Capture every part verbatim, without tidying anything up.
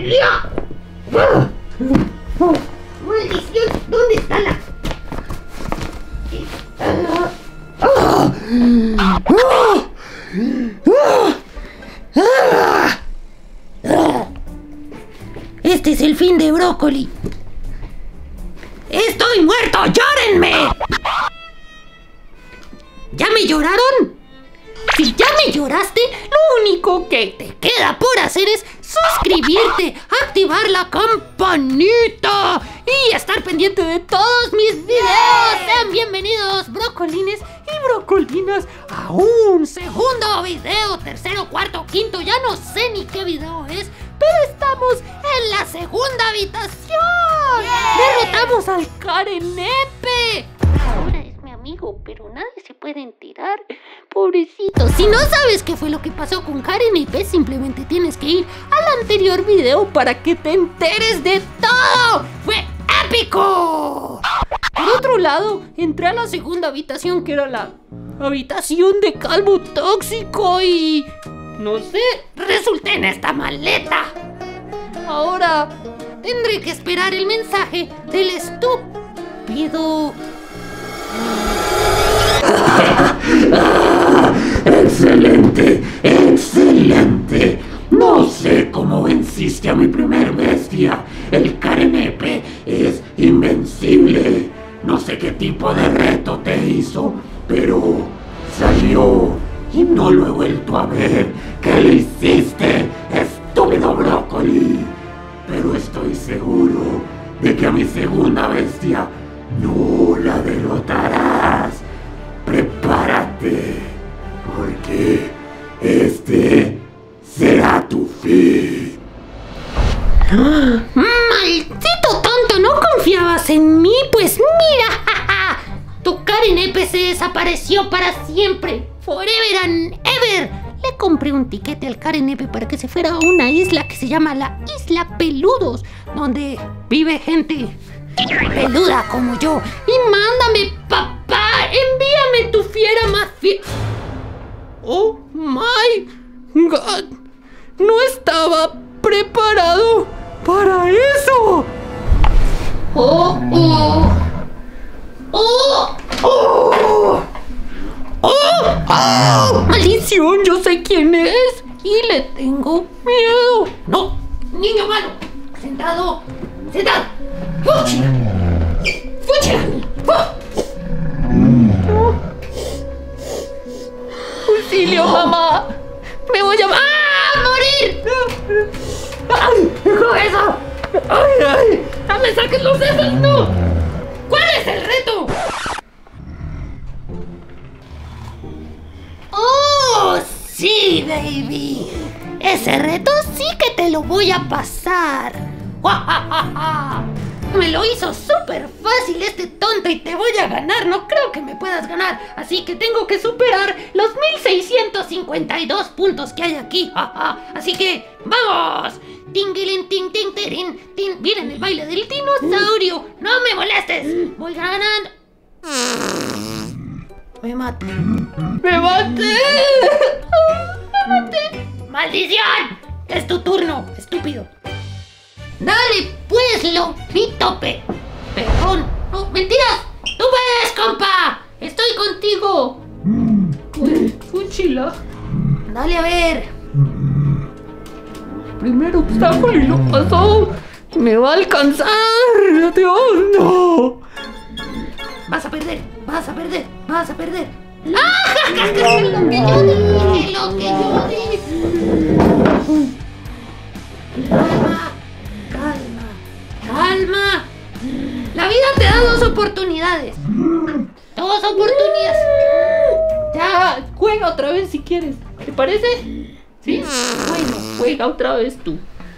¡Ya! ¡Maldición! ¿Dónde está la...? Este es el fin de Brócoli. ¡Estoy muerto! ¡Llórenme! ¿Ya me lloraron? Si ya me lloraste, lo único que te queda por hacer es suscribirte, activar la campanita y estar pendiente de todos mis videos. Sean bienvenidos, brocolines y brocolinas, a un segundo video, tercero, cuarto, quinto, ya no sé ni qué video es, pero estamos en la segunda habitación. Derrotamos al Carenepe. Ahora es mi amigo, pero nadie se puede enterar. Pobrecito. Si no sabes qué fue lo que pasó con Carenepe, simplemente tienes que ir al anterior video para que te enteres de todo. ¡Fue épico! Por otro lado, entré a la segunda habitación, que era la habitación de Calvo Tóxico, y... no sé, resulté en esta maleta. Ahora tendré que esperar el mensaje del estúpido. ¡Excelente! ¡Excelente! No sé cómo venciste a mi primer bestia. El Carenepe es invencible. No sé qué tipo de reto te hizo, pero salió y no lo he vuelto a ver. ¿Qué le hiciste, estúpido Brócoli? Pero estoy seguro de que a mi segunda bestia no la derrotarás. Prepárate, porque este será tu fin. ¡Maldito tonto! ¿No confiabas en mí? Pues mira, jaja, tu Carenepe se desapareció para siempre. Forever and ever. Le compré un tiquete al Carenepe para que se fuera a una isla que se llama la Isla Peludos, donde vive gente peluda como yo. Y mándame, papá, envíame tu fiera más fiera. Oh my god, no estaba preparado para eso. Oh, oh, oh, oh, oh, oh. Maldición, yo sé quién es y le tengo miedo. No, niño malo, sentado, sentado. ¡Fúchila! ¡Fúchila! ¡Auxilio, mamá! ¡Me voy a... ¡Ah! ¡Morir! ¡Ay! ¡Dejo eso! ¡Ay, ay! ¡No me saques los dedos! ¡No! ¿Cuál es el reto? ¡Oh! ¡Sí, baby! Ese reto sí que te lo voy a pasar. ¡Ja! Me lo hizo súper fácil este tonto y te voy a ganar. No creo que me puedas ganar, así que tengo que superar los mil seiscientos cincuenta y dos puntos que hay aquí. ¡Ja, ja! Así que ¡vamos! Tinguilin, ting, ting, tirin, tin. Miren el baile del dinosaurio. ¡No me molestes! Voy ganando. Me maté. ¡Me maté! ¡Me maté! ¡Maldición! Es tu turno, estúpido. Dale, pues, lo, mi tope. Perdón. No, mentiras. Tú puedes, compa. Estoy contigo. Uy, fúchila. Dale, a ver. Primer obstáculo y lo pasó. Me va a alcanzar. Dios, no. Vas a perder, vas a perder, vas a perder. ¡Ah! Lo que yo dije, lo que yo dije. Calma, calma, calma. La vida te da dos oportunidades. Dos oportunidades. Ya, juega otra vez si quieres. ¿Te parece? ¿Sí? Bueno, juega otra vez tú.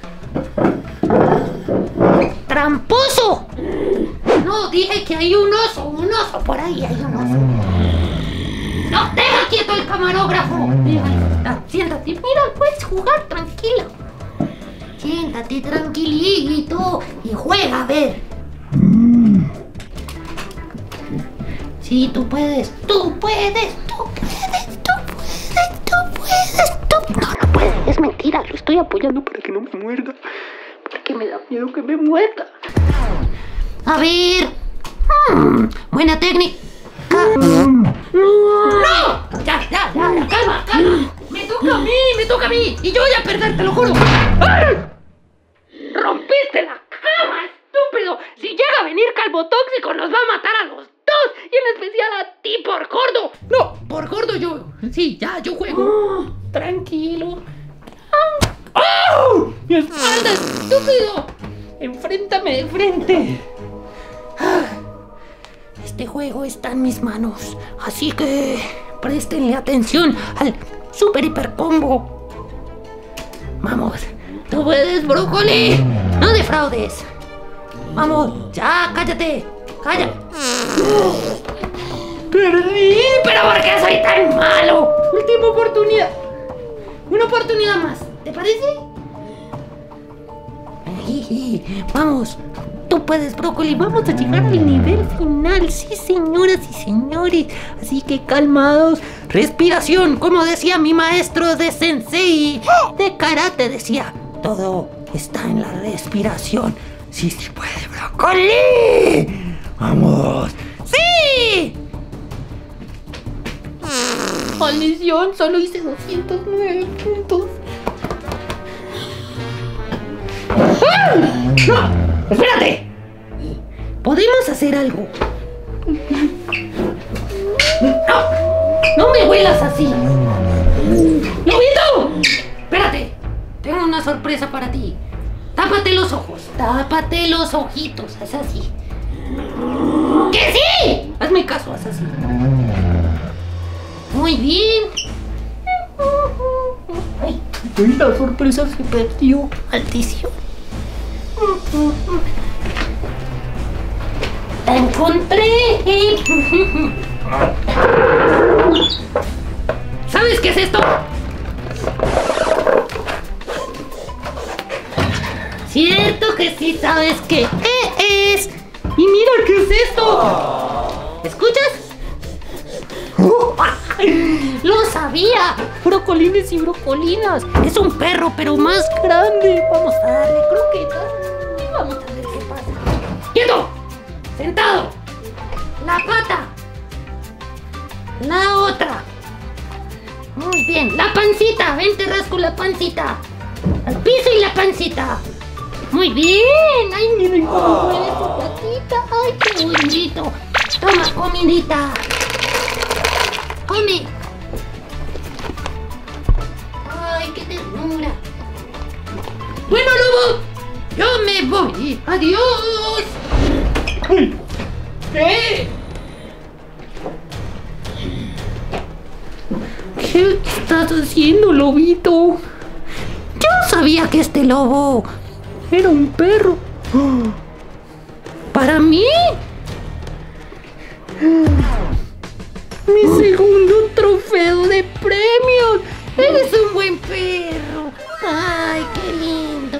¡Tramposo! No, dije que hay un oso, un oso, por ahí hay un oso. No, deja quieto el camarógrafo. Deja, siéntate, mira, puedes jugar tranquilo. Siéntate tranquilito y juega, a ver. Sí, tú puedes, tú puedes, tú puedes, tú puedes, tú puedes, tú... No, no puedes, es mentira, lo estoy apoyando para que no me muerda. que me da miedo que me muerda. A ver. Hmm, buena técnica. ¡No! Ya, ya, ya, ya, calma, calma. Me toca a mí, me toca a mí. Y yo voy a perder, te lo juro. ¡Ay! ¡Rompiste la cama, estúpido! Si llega a venir Calvo Tóxico, nos va a matar a los dos. Y en especial a ti por gordo. No, por gordo yo. Sí, ya, yo juego. Oh, tranquilo. ¡Oh! ¡Mi espalda, estúpido! Enfréntame de frente. Este juego está en mis manos, así que préstenle atención al super hiper combo. Vamos, tú puedes, brócoli. No defraudes. Vamos, ya, cállate. Cállate. Perdí, pero ¿por qué soy tan malo? Última oportunidad. Una oportunidad más, ¿te parece? Vamos, tú puedes, brócoli. Vamos a llegar al nivel final. Sí, señoras y señores. Así que calmados. Respiración, como decía mi maestro de sensei de karate, decía, todo está en la respiración. Sí, sí puede, brócoli. Vamos. ¡Sí! Maldición, solo hice doscientos nueve puntos. ¡No! ¡Espérate! Podemos hacer algo. ¡No! ¡No me huelas así! ¡Lobito! Espérate. Tengo una sorpresa para ti. Tápate los ojos. Tápate los ojitos. Haz así. ¡Que sí! Hazme caso, haz así. Muy bien. Ay, la sorpresa se perdió. Maldición. ¡La encontré! ¿Sabes qué es esto? Cierto que sí sabes qué es. Y mira qué es esto. ¿Escuchas? ¡Lo sabía! Brocolines y brocolinas. Es un perro, pero más grande. Vamos a darle croquetas y vamos a ver qué pasa. ¡Quieto! ¡Sentado! La pata. La otra. Muy bien. La pancita. Ven, te rasco la pancita. Al piso y la pancita. Muy bien. Ay, miren cómo huele su patita. Ay, qué bonito. Toma, comidita. Come. Ay, qué ternura. Bueno, lobo, yo me voy. Adiós. ¿Qué? ¿Qué estás haciendo, lobito? Yo sabía que este lobo era un perro. ¿Para mí? Mi segundo trofeo de premios. Eres un buen perro. Ay, qué lindo.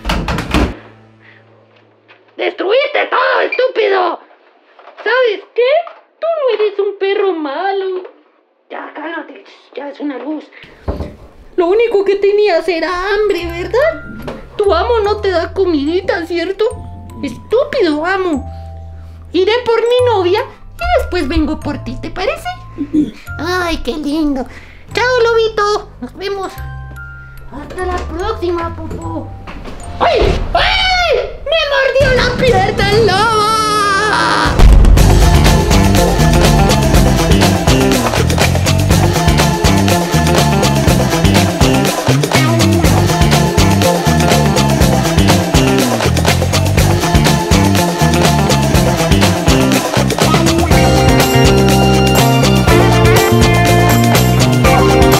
¡Destruiste todo, estúpido! ¿Sabes qué? Tú no eres un perro malo. Ya, cálmate. Ya es una luz. Lo único que tenías era hambre, ¿verdad? Tu amo no te da comidita, ¿cierto? Estúpido amo. Iré por mi novia y después vengo por ti, ¿te parece? Ay, qué lindo. Chao, lobito. Nos vemos. Hasta la próxima, Popó. ¡Ay! ¡Ay!